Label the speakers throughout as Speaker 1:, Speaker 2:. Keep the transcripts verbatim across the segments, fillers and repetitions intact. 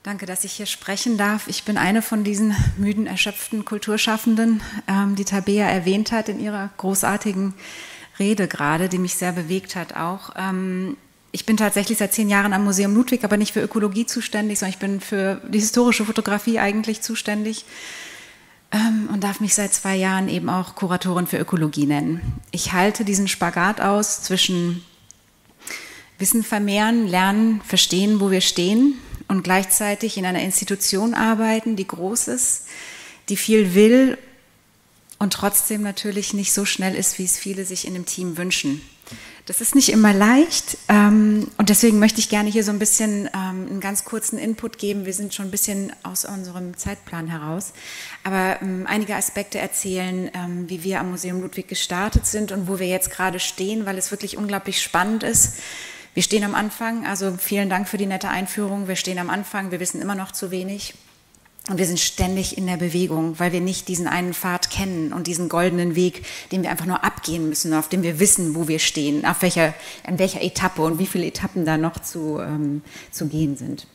Speaker 1: Danke, dass ich hier sprechen darf. Ich bin eine von diesen müden, erschöpften Kulturschaffenden, ähm, die Tabea erwähnt hat in ihrer großartigen Rede gerade, die mich sehr bewegt hat auch. Ähm, ich bin tatsächlich seit zehn Jahren am Museum Ludwig, aber nicht für Ökologie zuständig, sondern ich bin für die historische Fotografie eigentlich zuständig ähm, und darf mich seit zwei Jahren eben auch Kuratorin für Ökologie nennen. Ich halte diesen Spagat aus zwischen Wissen vermehren, lernen, verstehen, wo wir stehen, und gleichzeitig in einer Institution arbeiten, die groß ist, die viel will und trotzdem natürlich nicht so schnell ist, wie es viele sich in dem Team wünschen. Das ist nicht immer leicht, ähm, und deswegen möchte ich gerne hier so ein bisschen ähm, einen ganz kurzen Input geben. Wir sind schon ein bisschen aus unserem Zeitplan heraus, aber ähm, einige Aspekte erzählen, ähm, wie wir am Museum Ludwig gestartet sind und wo wir jetzt gerade stehen, weil es wirklich unglaublich spannend ist. Wir stehen am Anfang, also vielen Dank für die nette Einführung. Wir stehen am Anfang, wir wissen immer noch zu wenig und wir sind ständig in der Bewegung, weil wir nicht diesen einen Pfad kennen und diesen goldenen Weg, den wir einfach nur abgehen müssen, auf dem wir wissen, wo wir stehen, auf welcher, an welcher Etappe und wie viele Etappen da noch zu, ähm, zu gehen sind.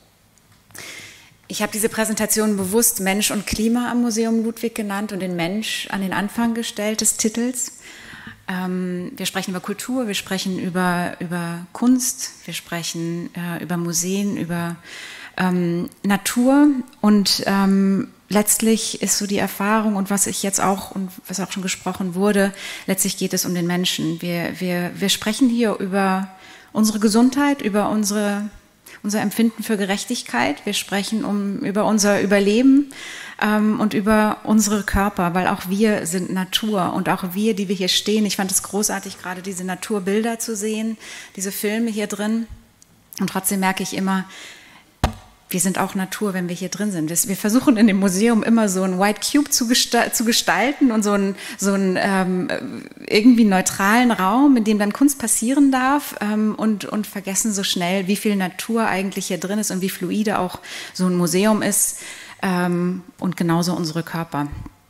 Speaker 1: Ich habe diese Präsentation bewusst Mensch und Klima am Museum Ludwig genannt und den Mensch an den Anfang gestellt des Titels. Wir sprechen über Kultur, wir sprechen über, über Kunst, wir sprechen äh, über Museen, über ähm, Natur und ähm, letztlich ist so die Erfahrung und was ich jetzt auch und was auch schon gesprochen wurde, letztlich geht es um den Menschen. Wir, wir, wir sprechen hier über unsere Gesundheit, über unsere, unser Empfinden für Gerechtigkeit, wir sprechen um, über unser Überleben und über unsere Körper, weil auch wir sind Natur und auch wir, die wir hier stehen. Ich fand es großartig, gerade diese Naturbilder zu sehen, diese Filme hier drin. Und trotzdem merke ich immer, wir sind auch Natur, wenn wir hier drin sind. Wir versuchen in dem Museum immer so ein White Cube zu, gesta- zu gestalten und so einen so einen, ähm, irgendwie neutralen Raum, in dem dann Kunst passieren darf, ähm, und, und vergessen so schnell, wie viel Natur eigentlich hier drin ist und wie fluide auch so ein Museum ist. Ähm, und genauso unsere Körper.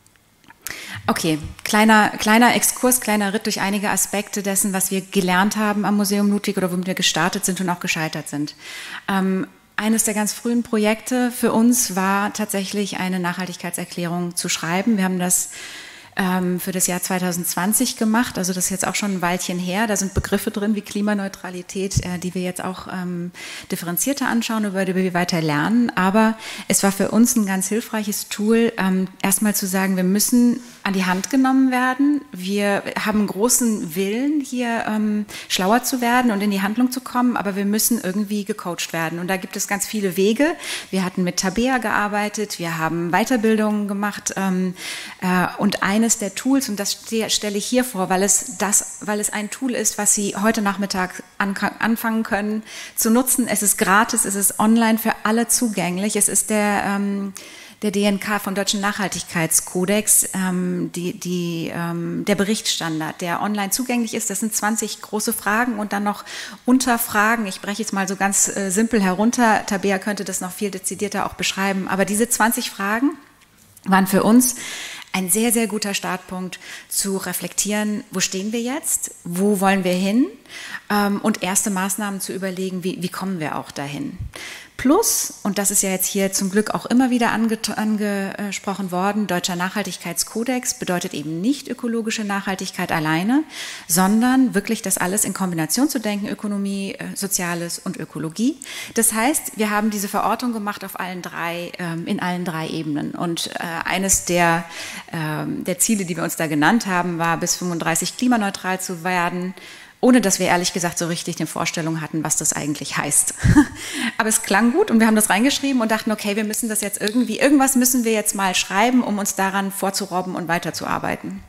Speaker 1: Okay, kleiner, kleiner Exkurs, kleiner Ritt durch einige Aspekte dessen, was wir gelernt haben am Museum Ludwig oder womit wir gestartet sind und auch gescheitert sind. Ähm, eines der ganz frühen Projekte für uns war tatsächlich eine Nachhaltigkeitserklärung zu schreiben. Wir haben das ähm, für das Jahr zwanzig zwanzig gemacht, also das ist jetzt auch schon ein Weilchen her. Da sind Begriffe drin wie Klimaneutralität, äh, die wir jetzt auch ähm, differenzierter anschauen, über die wir weiter lernen. Aber es war für uns ein ganz hilfreiches Tool, ähm, erstmal zu sagen, wir müssen an die Hand genommen werden. Wir haben großen Willen, hier ähm, schlauer zu werden und in die Handlung zu kommen, aber wir müssen irgendwie gecoacht werden. Und da gibt es ganz viele Wege. Wir hatten mit Tabea gearbeitet, wir haben Weiterbildungen gemacht, ähm, äh, und eines der Tools, und das stelle ich hier vor, weil es, das, weil es ein Tool ist, was Sie heute Nachmittag an, anfangen können zu nutzen. Es ist gratis, es ist online für alle zugänglich. Es ist der ähm, der D N K vom Deutschen Nachhaltigkeitskodex, ähm, die, die, ähm, der Berichtsstandard, der online zugänglich ist. Das sind zwanzig große Fragen und dann noch Unterfragen. Ich breche jetzt mal so ganz äh, simpel herunter. Tabea könnte das noch viel dezidierter auch beschreiben. Aber diese zwanzig Fragen waren für uns ein sehr, sehr guter Startpunkt zu reflektieren, wo stehen wir jetzt, wo wollen wir hin, ähm, und erste Maßnahmen zu überlegen, wie, wie kommen wir auch dahin. Plus, und das ist ja jetzt hier zum Glück auch immer wieder ange angesprochen worden, Deutscher Nachhaltigkeitskodex bedeutet eben nicht ökologische Nachhaltigkeit alleine, sondern wirklich das alles in Kombination zu denken, Ökonomie, Soziales und Ökologie. Das heißt, wir haben diese Verortung gemacht auf allen drei, ähm, in allen drei Ebenen. Und äh, eines der, ähm, der Ziele, die wir uns da genannt haben, war, bis fünfunddreißig klimaneutral zu werden, ohne dass wir ehrlich gesagt so richtig eine Vorstellung hatten, was das eigentlich heißt. Aber es klang gut und wir haben das reingeschrieben und dachten, okay, wir müssen das jetzt irgendwie, irgendwas müssen wir jetzt mal schreiben, um uns daran vorzurobben und weiterzuarbeiten.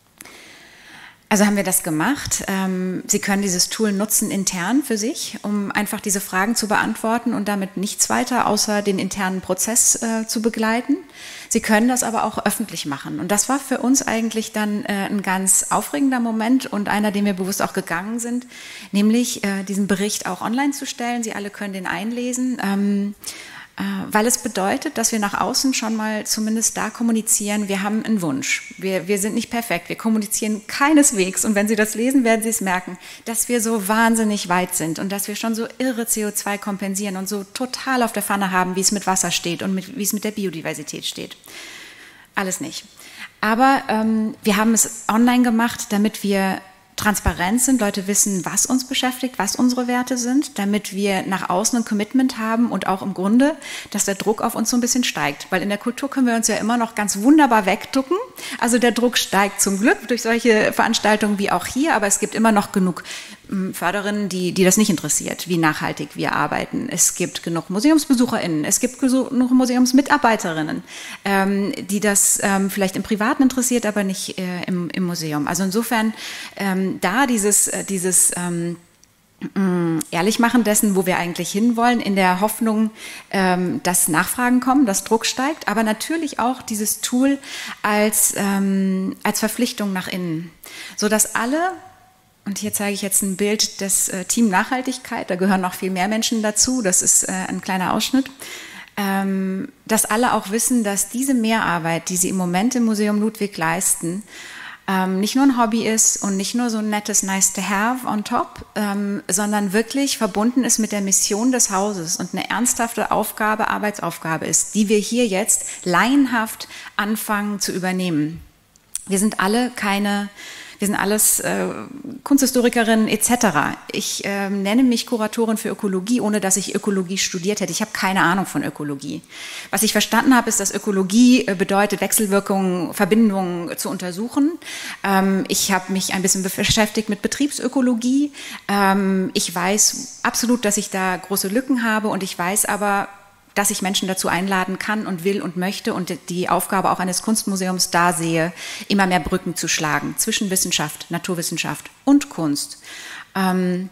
Speaker 1: Also haben wir das gemacht. Sie können dieses Tool nutzen intern für sich, um einfach diese Fragen zu beantworten und damit nichts weiter außer den internen Prozess äh, zu begleiten. Sie können das aber auch öffentlich machen. Und das war für uns eigentlich dann äh, ein ganz aufregender Moment und einer, den wir bewusst auch gegangen sind, nämlich äh, diesen Bericht auch online zu stellen. Sie alle können den einlesen. Ähm, weil es bedeutet, dass wir nach außen schon mal zumindest da kommunizieren, wir haben einen Wunsch, wir, wir sind nicht perfekt, wir kommunizieren keineswegs und wenn Sie das lesen, werden Sie es merken, dass wir so wahnsinnig weit sind und dass wir schon so irre C O zwei kompensieren und so total auf der Pfanne haben, wie es mit Wasser steht und mit, wie es mit der Biodiversität steht. Alles nicht. Aber ähm, wir haben es online gemacht, damit wir transparent sind, Leute wissen, was uns beschäftigt, was unsere Werte sind, damit wir nach außen ein Commitment haben und auch im Grunde, dass der Druck auf uns so ein bisschen steigt. Weil in der Kultur können wir uns ja immer noch ganz wunderbar wegducken. Also der Druck steigt zum Glück durch solche Veranstaltungen wie auch hier, aber es gibt immer noch genug Förderinnen, die, die das nicht interessiert, wie nachhaltig wir arbeiten. Es gibt genug MuseumsbesucherInnen, es gibt genug Museumsmitarbeiterinnen, ähm, die das ähm, vielleicht im Privaten interessiert, aber nicht äh, im, im Museum. Also insofern ähm, da dieses, äh, dieses ähm, Ehrlichmachen dessen, wo wir eigentlich hinwollen, in der Hoffnung, ähm, dass Nachfragen kommen, dass Druck steigt, aber natürlich auch dieses Tool als, ähm, als Verpflichtung nach innen, sodass alle. Und hier zeige ich jetzt ein Bild des äh, Team Nachhaltigkeit, da gehören noch viel mehr Menschen dazu, das ist äh, ein kleiner Ausschnitt, ähm, dass alle auch wissen, dass diese Mehrarbeit, die sie im Moment im Museum Ludwig leisten, ähm, nicht nur ein Hobby ist und nicht nur so ein nettes Nice to have on top, ähm, sondern wirklich verbunden ist mit der Mission des Hauses und eine ernsthafte Aufgabe, Arbeitsaufgabe ist, die wir hier jetzt laienhaft anfangen zu übernehmen. Wir sind alle keine... Wir sind alles äh, Kunsthistorikerinnen et cetera. Ich äh, nenne mich Kuratorin für Ökologie, ohne dass ich Ökologie studiert hätte. Ich habe keine Ahnung von Ökologie. Was ich verstanden habe, ist, dass Ökologie äh, bedeutet, Wechselwirkungen, Verbindungen zu untersuchen. Ähm, ich habe mich ein bisschen beschäftigt mit Betriebsökologie. Ähm, ich weiß absolut, dass ich da große Lücken habe und ich weiß aber, dass ich Menschen dazu einladen kann und will und möchte und die Aufgabe auch eines Kunstmuseums da sehe, immer mehr Brücken zu schlagen zwischen Wissenschaft, Naturwissenschaft und Kunst. Ähm,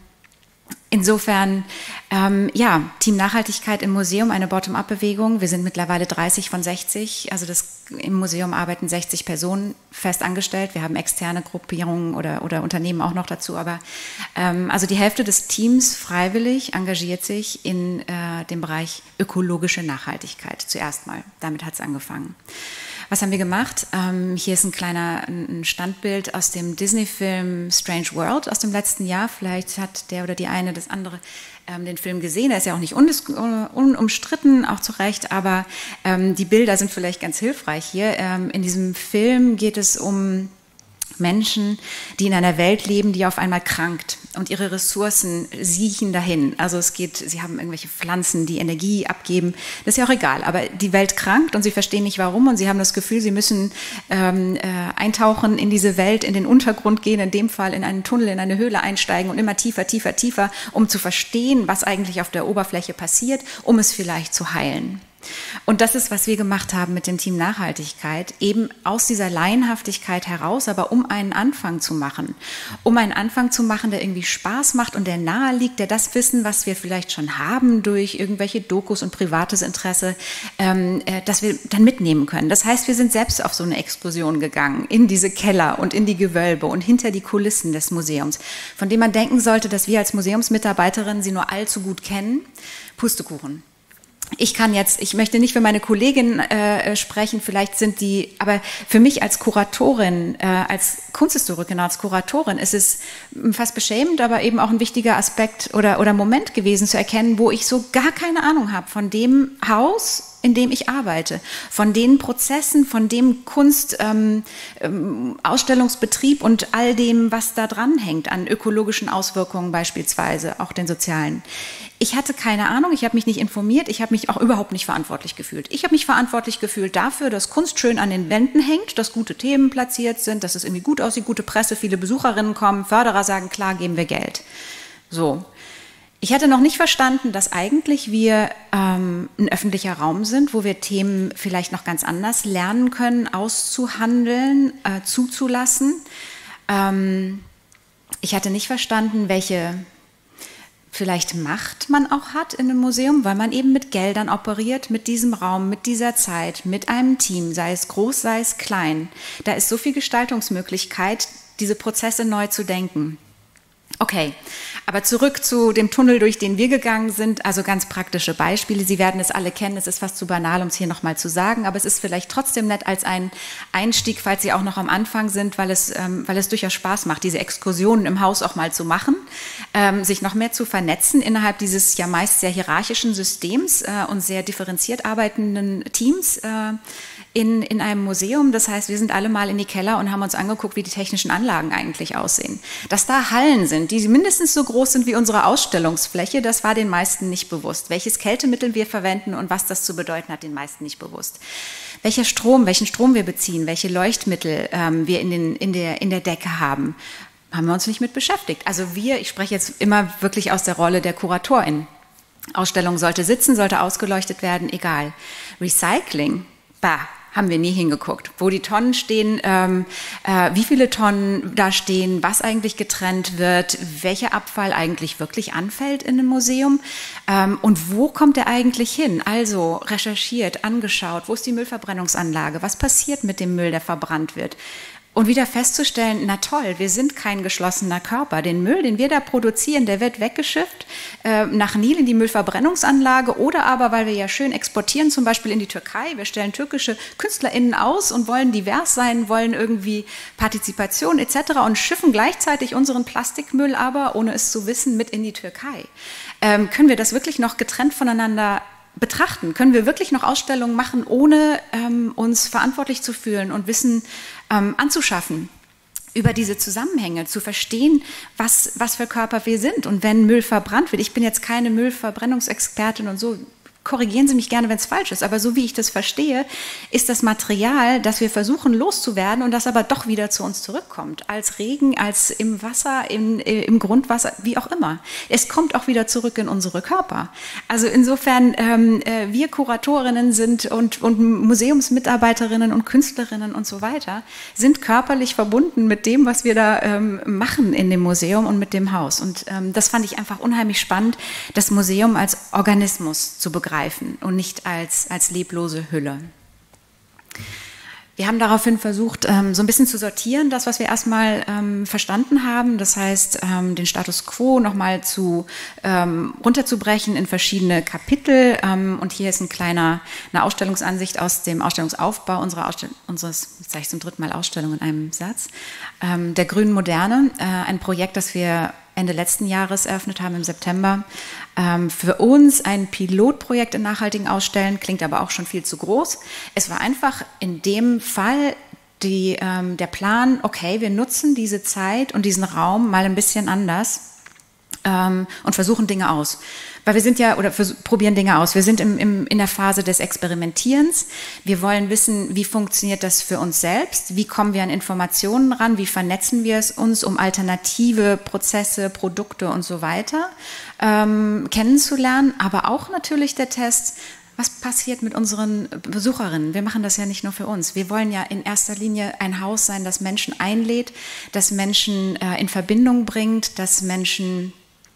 Speaker 1: insofern, ähm, ja, Team Nachhaltigkeit im Museum, eine Bottom-up-Bewegung. Wir sind mittlerweile dreißig von sechzig, also das, im Museum arbeiten sechzig Personen fest angestellt. Wir haben externe Gruppierungen oder, oder Unternehmen auch noch dazu, aber ähm, also die Hälfte des Teams freiwillig engagiert sich in äh, dem Bereich ökologische Nachhaltigkeit zuerst mal. Damit hat es angefangen. Was haben wir gemacht? Ähm, hier ist ein kleiner ein Standbild aus dem Disney-Film Strange World aus dem letzten Jahr. Vielleicht hat der oder die eine das andere ähm, den Film gesehen. Er ist ja auch nicht unumstritten, auch zu Recht, aber ähm, die Bilder sind vielleicht ganz hilfreich hier. Ähm, in diesem Film geht es um Menschen, die in einer Welt leben, die auf einmal krankt und ihre Ressourcen siechen dahin. Also es geht, sie haben irgendwelche Pflanzen, die Energie abgeben. Das ist ja auch egal, aber die Welt krankt und sie verstehen nicht warum und sie haben das Gefühl, sie müssen ähm, äh, eintauchen in diese Welt, in den Untergrund gehen, in dem Fall in einen Tunnel, in eine Höhle einsteigen und immer tiefer, tiefer, tiefer, um zu verstehen, was eigentlich auf der Oberfläche passiert, um es vielleicht zu heilen. Und das ist, was wir gemacht haben mit dem Team Nachhaltigkeit, eben aus dieser Laienhaftigkeit heraus, aber um einen Anfang zu machen, um einen Anfang zu machen, der irgendwie Spaß macht und der nahe liegt, der das Wissen, was wir vielleicht schon haben durch irgendwelche Dokus und privates Interesse, ähm, äh, dass wir dann mitnehmen können. Das heißt, wir sind selbst auf so eine Exkursion gegangen, in diese Keller und in die Gewölbe und hinter die Kulissen des Museums, von dem man denken sollte, dass wir als Museumsmitarbeiterinnen sie nur allzu gut kennen. Pustekuchen. Ich kann jetzt, ich möchte nicht für meine Kolleginnen äh, sprechen, vielleicht sind die, aber für mich als Kuratorin, äh, als Kunsthistorikerin, als Kuratorin ist es fast beschämend, aber eben auch ein wichtiger Aspekt oder, oder Moment gewesen zu erkennen, wo ich so gar keine Ahnung habe von dem Haus, in dem ich arbeite, von den Prozessen, von dem Kunst, ähm, ähm, Ausstellungsbetrieb und all dem, was da dran hängt, an ökologischen Auswirkungen beispielsweise, auch den sozialen. Ich hatte keine Ahnung, ich habe mich nicht informiert, ich habe mich auch überhaupt nicht verantwortlich gefühlt. Ich habe mich verantwortlich gefühlt dafür, dass Kunst schön an den Wänden hängt, dass gute Themen platziert sind, dass es irgendwie gut aussieht, gute Presse, viele Besucherinnen kommen, Förderer sagen, klar, geben wir Geld. So. Ich hatte noch nicht verstanden, dass eigentlich wir ähm, ein öffentlicher Raum sind, wo wir Themen vielleicht noch ganz anders lernen können, auszuhandeln, äh, zuzulassen. Ähm, ich hatte nicht verstanden, welche vielleicht Macht man auch hat in einem Museum, weil man eben mit Geldern operiert, mit diesem Raum, mit dieser Zeit, mit einem Team, sei es groß, sei es klein. Da ist so viel Gestaltungsmöglichkeit, diese Prozesse neu zu denken. Okay, aber zurück zu dem Tunnel, durch den wir gegangen sind, also ganz praktische Beispiele. Sie werden es alle kennen, es ist fast zu banal, um es hier nochmal zu sagen, aber es ist vielleicht trotzdem nett als ein Einstieg, falls Sie auch noch am Anfang sind, weil es, ähm, weil es durchaus Spaß macht, diese Exkursionen im Haus auch mal zu machen, ähm, sich noch mehr zu vernetzen innerhalb dieses ja meist sehr hierarchischen Systems äh, und sehr differenziert arbeitenden Teams äh, in, in einem Museum. Das heißt, wir sind alle mal in die Keller und haben uns angeguckt, wie die technischen Anlagen eigentlich aussehen. Dass da Hallen sind, die mindestens so groß sind wie unsere Ausstellungsfläche, das war den meisten nicht bewusst. Welches Kältemittel wir verwenden und was das zu bedeuten hat, den meisten nicht bewusst. Welcher Strom, welchen Strom wir beziehen, welche Leuchtmittel ähm, wir in, den, in, der, in der Decke haben, haben wir uns nicht mit beschäftigt. Also wir, ich spreche jetzt immer wirklich aus der Rolle der Kuratorin. Ausstellung sollte sitzen, sollte ausgeleuchtet werden, egal. Recycling, bah, haben wir nie hingeguckt, wo die Tonnen stehen, ähm, äh, wie viele Tonnen da stehen, was eigentlich getrennt wird, welcher Abfall eigentlich wirklich anfällt in einem Museum ähm, und wo kommt er eigentlich hin? Also recherchiert, angeschaut, wo ist die Müllverbrennungsanlage, was passiert mit dem Müll, der verbrannt wird? Und wieder festzustellen, na toll, wir sind kein geschlossener Körper. Den Müll, den wir da produzieren, der wird weggeschifft äh, nach Nil in die Müllverbrennungsanlage oder aber, weil wir ja schön exportieren, zum Beispiel in die Türkei. Wir stellen türkische KünstlerInnen aus und wollen divers sein, wollen irgendwie Partizipation et cetera und schiffen gleichzeitig unseren Plastikmüll aber, ohne es zu wissen, mit in die Türkei. Ähm, können wir das wirklich noch getrennt voneinander betrachten? Können wir wirklich noch Ausstellungen machen, ohne ähm, uns verantwortlich zu fühlen und Wissen ähm, anzuschaffen über diese Zusammenhänge, zu verstehen, was, was für Körper wir sind und wenn Müll verbrannt wird. Ich bin jetzt keine Müllverbrennungsexpertin und so, korrigieren Sie mich gerne, wenn es falsch ist, aber so wie ich das verstehe, ist das Material, das wir versuchen loszuwerden und das aber doch wieder zu uns zurückkommt, als Regen, als im Wasser, im, im Grundwasser, wie auch immer. Es kommt auch wieder zurück in unsere Körper. Also insofern, ähm, wir Kuratorinnen sind und, und Museumsmitarbeiterinnen und Künstlerinnen und so weiter, sind körperlich verbunden mit dem, was wir da ähm, machen in dem Museum und mit dem Haus. Und ähm, das fand ich einfach unheimlich spannend, das Museum als Organismus zu begreifen und nicht als, als leblose Hülle. Wir haben daraufhin versucht, ähm, so ein bisschen zu sortieren, das, was wir erstmal ähm, verstanden haben, das heißt, ähm, den Status quo nochmal zu, ähm, runterzubrechen in verschiedene Kapitel. Ähm, und hier ist ein kleiner, eine Ausstellungsansicht aus dem Ausstellungsaufbau unserer Ausstellung, unseres, jetzt sage ich zum dritten Mal Ausstellung in einem Satz, ähm, der Grünen Moderne, äh, ein Projekt, das wir Ende letzten Jahres eröffnet haben, im September. Ähm, für uns ein Pilotprojekt in nachhaltigen Ausstellen, klingt aber auch schon viel zu groß. Es war einfach in dem Fall die, ähm, der Plan, okay, wir nutzen diese Zeit und diesen Raum mal ein bisschen anders ähm, und versuchen Dinge aus. Weil wir sind ja, oder probieren Dinge aus. Wir sind im, im, in der Phase des Experimentierens. Wir wollen wissen, wie funktioniert das für uns selbst? Wie kommen wir an Informationen ran? Wie vernetzen wir es uns, um alternative Prozesse, Produkte und so weiter ähm, kennenzulernen? Aber auch natürlich der Test, was passiert mit unseren Besucherinnen? Wir machen das ja nicht nur für uns. Wir wollen ja in erster Linie ein Haus sein, das Menschen einlädt, das Menschen äh, in Verbindung bringt, das Menschen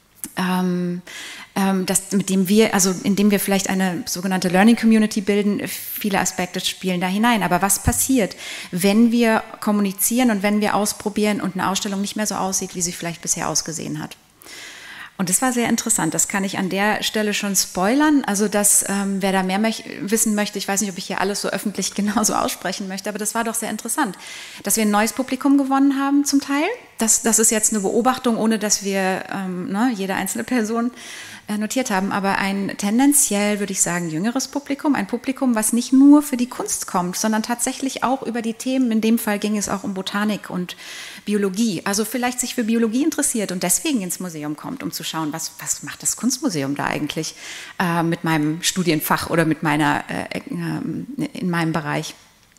Speaker 1: ähm, ähm, das, mit dem wir, also indem wir vielleicht eine sogenannte Learning Community bilden, viele Aspekte spielen da hinein. Aber was passiert, wenn wir kommunizieren und wenn wir ausprobieren und eine Ausstellung nicht mehr so aussieht, wie sie vielleicht bisher ausgesehen hat? Und das war sehr interessant. Das kann ich an der Stelle schon spoilern. Also, dass, ähm, wer da mehr mech- wissen möchte, ich weiß nicht, ob ich hier alles so öffentlich genauso aussprechen möchte, aber das war doch sehr interessant, dass wir ein neues Publikum gewonnen haben zum Teil. Das, das ist jetzt eine Beobachtung, ohne dass wir ähm, ne, jede einzelne Person äh, notiert haben, aber ein tendenziell, würde ich sagen, jüngeres Publikum, ein Publikum, was nicht nur für die Kunst kommt, sondern tatsächlich auch über die Themen, in dem Fall ging es auch um Botanik und Biologie, also vielleicht sich für Biologie interessiert und deswegen ins Museum kommt, um zu schauen, was, was macht das Kunstmuseum da eigentlich äh, mit meinem Studienfach oder mit meiner, äh, äh, in meinem Bereich.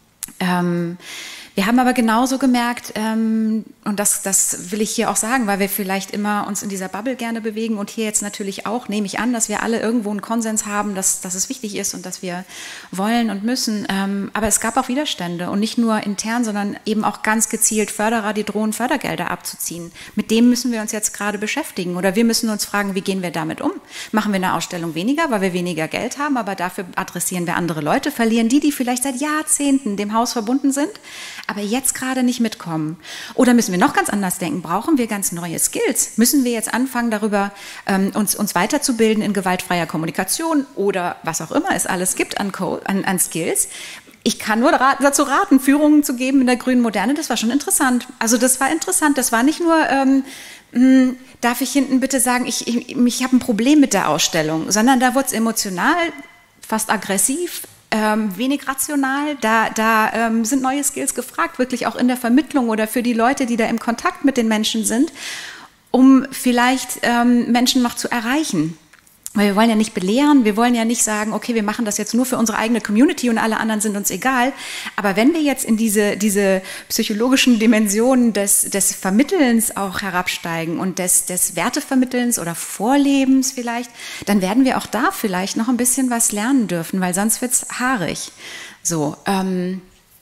Speaker 1: Ähm, wir haben aber genauso gemerkt, ähm, und das, das will ich hier auch sagen, weil wir vielleicht immer uns in dieser Bubble gerne bewegen und hier jetzt natürlich auch, nehme ich an, dass wir alle irgendwo einen Konsens haben, dass, dass es wichtig ist und dass wir wollen und müssen. Ähm, aber es gab auch Widerstände und nicht nur intern, sondern eben auch ganz gezielt Förderer, die drohen, Fördergelder abzuziehen. Mit dem müssen wir uns jetzt gerade beschäftigen oder wir müssen uns fragen, wie gehen wir damit um? Machen wir eine Ausstellung weniger, weil wir weniger Geld haben, aber dafür adressieren wir andere Leute, verlieren die, die vielleicht seit Jahrzehnten dem Haus verbunden sind, aber jetzt gerade nicht mitkommen? Oder müssen wir wir noch ganz anders denken, brauchen wir ganz neue Skills. Müssen wir jetzt anfangen, darüber ähm, uns, uns weiterzubilden in gewaltfreier Kommunikation oder was auch immer es alles gibt an, Code, an, an Skills. Ich kann nur dazu raten, Führungen zu geben in der grünen Moderne, das war schon interessant. Also das war interessant, das war nicht nur, ähm, mh, darf ich hinten bitte sagen, ich, ich, ich habe ein Problem mit der Ausstellung, sondern da wurde es emotional, fast aggressiv, ähm, wenig rational, da, da ähm, sind neue Skills gefragt, wirklich auch in der Vermittlung oder für die Leute, die da im Kontakt mit den Menschen sind, um vielleicht ähm, Menschen noch zu erreichen. Weil wir wollen ja nicht belehren, wir wollen ja nicht sagen, okay, wir machen das jetzt nur für unsere eigene Community und alle anderen sind uns egal. Aber wenn wir jetzt in diese, diese psychologischen Dimensionen des, des Vermittelns auch herabsteigen und des, des Wertevermittelns oder Vorlebens vielleicht, dann werden wir auch da vielleicht noch ein bisschen was lernen dürfen, weil sonst wird's haarig. So, ähm,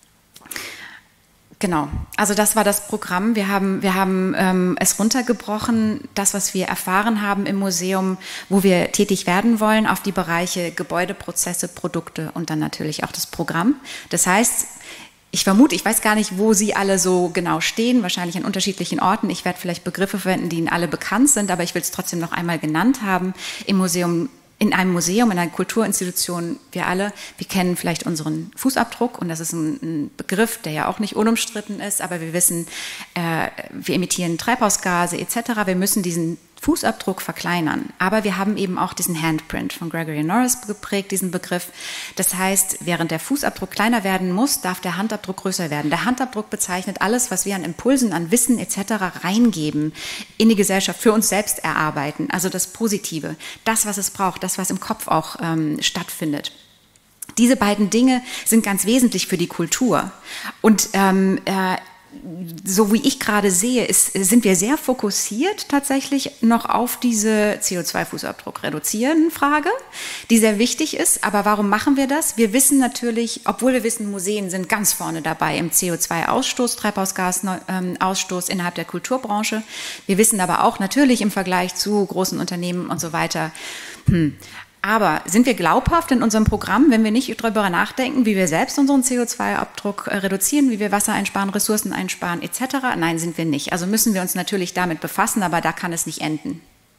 Speaker 1: Genau, also das war das Programm. Wir haben, wir haben ähm, es runtergebrochen, das, was wir erfahren haben im Museum, wo wir tätig werden wollen, auf die Bereiche Gebäude, Prozesse, Produkte und dann natürlich auch das Programm. Das heißt, ich vermute, ich weiß gar nicht, wo Sie alle so genau stehen, wahrscheinlich an unterschiedlichen Orten. Ich werde vielleicht Begriffe verwenden, die Ihnen alle bekannt sind, aber ich will es trotzdem noch einmal genannt haben. Im Museum In einem Museum, in einer Kulturinstitution, wir alle, wir kennen vielleicht unseren Fußabdruck und das ist ein, ein Begriff, der ja auch nicht unumstritten ist, aber wir wissen, äh, wir emittieren Treibhausgase et cetera. Wir müssen diesen Fußabdruck verkleinern, aber wir haben eben auch diesen Handprint von Gregory Norris geprägt, diesen Begriff. Das heißt, während der Fußabdruck kleiner werden muss, darf der Handabdruck größer werden. Der Handabdruck bezeichnet alles, was wir an Impulsen, an Wissen et cetera reingeben, in die Gesellschaft, für uns selbst erarbeiten, also das Positive, das, was es braucht, das, was im Kopf auch ähm, stattfindet. Diese beiden Dinge sind ganz wesentlich für die Kultur und ähm, äh, so wie ich gerade sehe, ist, sind wir sehr fokussiert tatsächlich noch auf diese C O zwei Fußabdruck reduzieren Frage, die sehr wichtig ist. Aber warum machen wir das? Wir wissen natürlich, obwohl wir wissen, Museen sind ganz vorne dabei im C O zwei Ausstoß, Treibhausgasausstoß innerhalb der Kulturbranche. Wir wissen aber auch natürlich im Vergleich zu großen Unternehmen und so weiter, hm, aber sind wir glaubhaft in unserem Programm, wenn wir nicht darüber nachdenken, wie wir selbst unseren C O zwei Abdruck reduzieren, wie wir Wasser einsparen, Ressourcen einsparen et cetera? Nein, sind wir nicht. Also müssen wir uns natürlich damit befassen, aber da kann es nicht enden.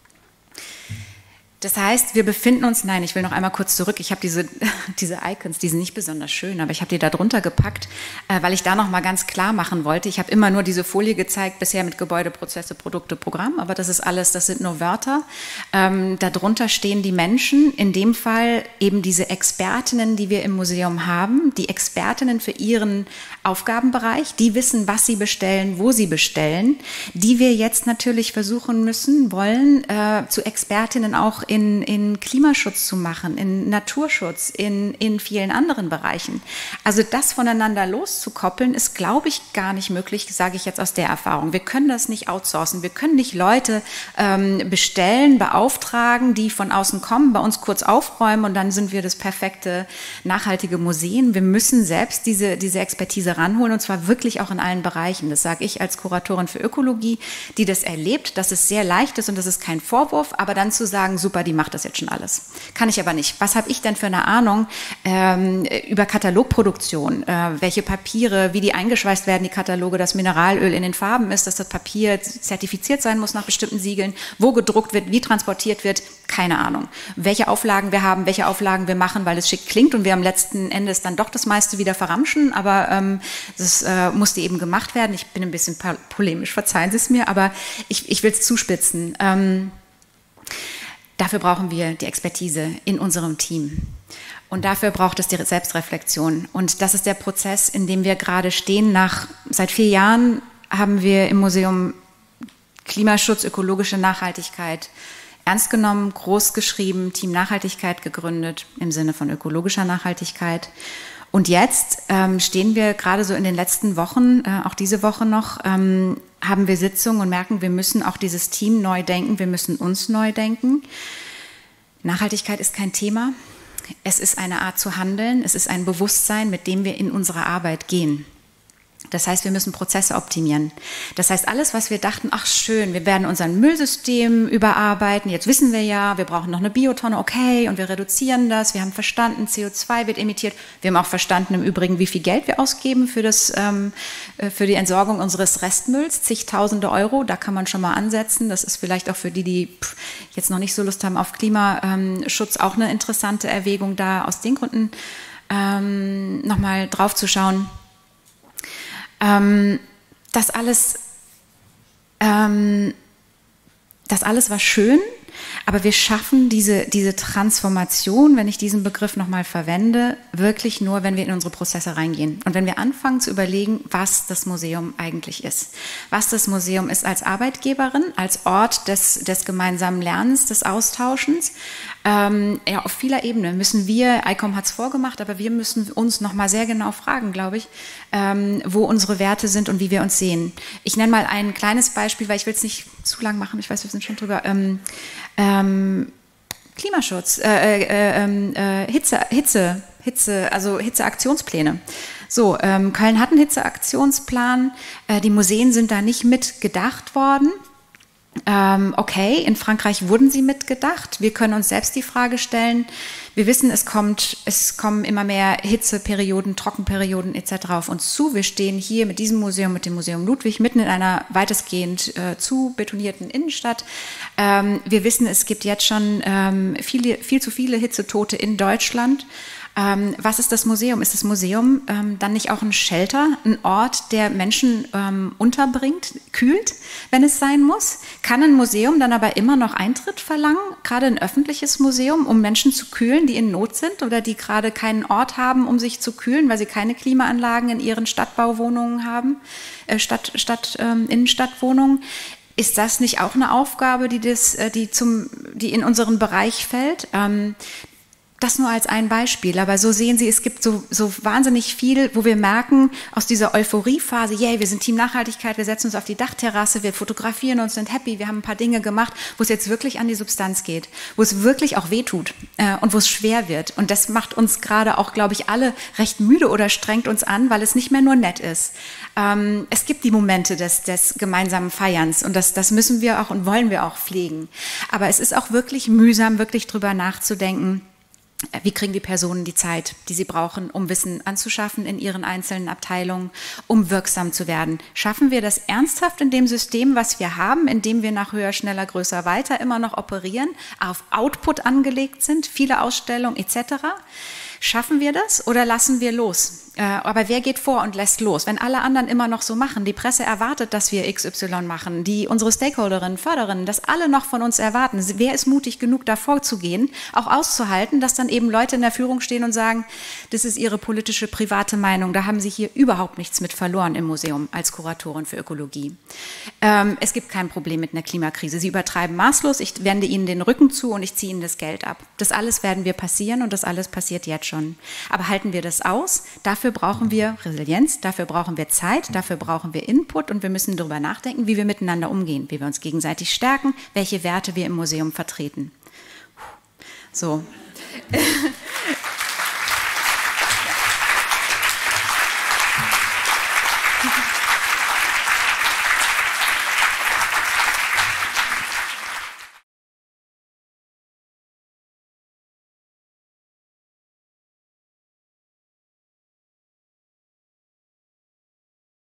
Speaker 1: Das heißt, wir befinden uns, nein, ich will noch einmal kurz zurück, ich habe diese, diese Icons, die sind nicht besonders schön, aber ich habe die da drunter gepackt, äh, weil ich da noch mal ganz klar machen wollte. Ich habe immer nur diese Folie gezeigt, bisher mit Gebäude, Prozesse, Produkte, Programm, aber das ist alles, das sind nur Wörter. Ähm, darunter stehen die Menschen, in dem Fall eben diese Expertinnen, die wir im Museum haben, die Expertinnen für ihren Aufgabenbereich, die wissen, was sie bestellen, wo sie bestellen, die wir jetzt natürlich versuchen müssen, wollen, äh, zu Expertinnen auch In, in Klimaschutz zu machen, in Naturschutz, in, in vielen anderen Bereichen. Also das voneinander loszukoppeln, ist, glaube ich, gar nicht möglich, sage ich jetzt aus der Erfahrung. Wir können das nicht outsourcen. Wir können nicht Leute ähm, bestellen, beauftragen, die von außen kommen, bei uns kurz aufräumen und dann sind wir das perfekte, nachhaltige Museum. Wir müssen selbst diese, diese Expertise ranholen und zwar wirklich auch in allen Bereichen. Das sage ich als Kuratorin für Ökologie, die das erlebt, dass es sehr leicht ist und das ist kein Vorwurf, aber dann zu sagen, super, die macht das jetzt schon alles. Kann ich aber nicht. Was habe ich denn für eine Ahnung ähm, über Katalogproduktion? Äh, welche Papiere, wie die eingeschweißt werden, die Kataloge, dass Mineralöl in den Farben ist, dass das Papier zertifiziert sein muss nach bestimmten Siegeln, wo gedruckt wird, wie transportiert wird, keine Ahnung. Welche Auflagen wir haben, welche Auflagen wir machen, weil es schick klingt und wir am letzten Endes dann doch das meiste wieder verramschen, aber ähm, das äh, musste eben gemacht werden. Ich bin ein bisschen polemisch, verzeihen Sie es mir, aber ich, ich will es zuspitzen. Ähm, Dafür brauchen wir die Expertise in unserem Team. Und dafür braucht es die Selbstreflexion. Und das ist der Prozess, in dem wir gerade stehen. Nach, seit vier Jahren haben wir im Museum Klimaschutz, ökologische Nachhaltigkeit ernst genommen, groß geschrieben, Team Nachhaltigkeit gegründet, im Sinne von ökologischer Nachhaltigkeit. Und jetzt ähm, stehen wir gerade so in den letzten Wochen, äh, auch diese Woche noch, ähm, haben wir Sitzungen und merken, wir müssen auch dieses Team neu denken, wir müssen uns neu denken. Nachhaltigkeit ist kein Thema, es ist eine Art zu handeln, es ist ein Bewusstsein, mit dem wir in unsere Arbeit gehen. Das heißt, wir müssen Prozesse optimieren. Das heißt, alles, was wir dachten, ach schön, wir werden unser Müllsystem überarbeiten, jetzt wissen wir ja, wir brauchen noch eine Biotonne, okay, und wir reduzieren das, wir haben verstanden, C O zwei wird emittiert, wir haben auch verstanden im Übrigen, wie viel Geld wir ausgeben für, das, ähm, für die Entsorgung unseres Restmülls, zigtausende Euro, da kann man schon mal ansetzen, das ist vielleicht auch für die, die pff, jetzt noch nicht so Lust haben auf Klimaschutz, auch eine interessante Erwägung, da aus den Gründen ähm, nochmal drauf zu schauen. Ähm, das alles, ähm, das alles war schön, aber wir schaffen diese, diese Transformation, wenn ich diesen Begriff nochmal verwende, wirklich nur, wenn wir in unsere Prozesse reingehen und wenn wir anfangen zu überlegen, was das Museum eigentlich ist. Was das Museum ist als Arbeitgeberin, als Ort des, des gemeinsamen Lernens, des Austauschens. Ähm, ja, auf vieler Ebene müssen wir, I C O M hat es vorgemacht, aber wir müssen uns nochmal sehr genau fragen, glaube ich, ähm, wo unsere Werte sind und wie wir uns sehen. Ich nenne mal ein kleines Beispiel, weil ich will es nicht zu lang machen, ich weiß, wir sind schon drüber. Ähm, ähm, Klimaschutz, äh, äh, äh, Hitze, Hitze, Hitze, also Hitzeaktionspläne. So, ähm, Köln hat einen Hitzeaktionsplan, äh, die Museen sind da nicht mitgedacht worden. Ähm, okay, in Frankreich wurden sie mitgedacht. Wir können uns selbst die Frage stellen. Wir wissen, es kommt, es kommen immer mehr Hitzeperioden, Trockenperioden et cetera auf uns zu. Wir stehen hier mit diesem Museum, mit dem Museum Ludwig, mitten in einer weitestgehend äh, zu betonierten Innenstadt. Ähm, wir wissen, es gibt jetzt schon ähm, viele, viel zu viele Hitzetote in Deutschland. Ähm, was ist das Museum? Ist das Museum ähm, dann nicht auch ein Shelter, ein Ort, der Menschen ähm, unterbringt, kühlt, wenn es sein muss? Kann ein Museum dann aber immer noch Eintritt verlangen, gerade ein öffentliches Museum, um Menschen zu kühlen, die in Not sind oder die gerade keinen Ort haben, um sich zu kühlen, weil sie keine Klimaanlagen in ihren Stadtbauwohnungen haben, äh, Stadt, Stadt, ähm, Innenstadtwohnungen? Ist das nicht auch eine Aufgabe, die, das, die, zum, die in unseren Bereich fällt? Ähm, Das nur als ein Beispiel, aber so sehen Sie, es gibt so, so wahnsinnig viel, wo wir merken, aus dieser Euphoriephase, yay, wir sind Team Nachhaltigkeit, wir setzen uns auf die Dachterrasse, wir fotografieren uns, sind happy, wir haben ein paar Dinge gemacht, wo es jetzt wirklich an die Substanz geht, wo es wirklich auch wehtut äh, und wo es schwer wird. Und das macht uns gerade auch, glaube ich, alle recht müde oder strengt uns an, weil es nicht mehr nur nett ist. Ähm, es gibt die Momente des, des gemeinsamen Feierns und das, das müssen wir auch und wollen wir auch pflegen. Aber es ist auch wirklich mühsam, wirklich drüber nachzudenken, wie kriegen die Personen die Zeit, die sie brauchen, um Wissen anzuschaffen in ihren einzelnen Abteilungen, um wirksam zu werden? Schaffen wir das ernsthaft in dem System, was wir haben, in dem wir nach höher, schneller, größer, weiter immer noch operieren, auf Output angelegt sind, viele Ausstellungen et cetera? Schaffen wir das oder lassen wir los? Äh, aber wer geht vor und lässt los? Wenn alle anderen immer noch so machen, die Presse erwartet, dass wir X Y machen, die unsere Stakeholderinnen, Förderinnen, das alle noch von uns erwarten. Wer ist mutig genug, davor zu gehen, auch auszuhalten, dass dann eben Leute in der Führung stehen und sagen, das ist ihre politische, private Meinung, da haben sie hier überhaupt nichts mit verloren im Museum als Kuratorin für Ökologie. Ähm, es gibt kein Problem mit einer Klimakrise. Sie übertreiben maßlos, ich wende ihnen den Rücken zu und ich ziehe ihnen das Geld ab. Das alles werden wir passieren und das alles passiert jetzt schon. Aber halten wir das aus? Dafür brauchen wir Resilienz, dafür brauchen wir Zeit, dafür brauchen wir Input und wir müssen darüber nachdenken, wie wir miteinander umgehen, wie wir uns gegenseitig stärken, welche Werte wir im Museum vertreten. So.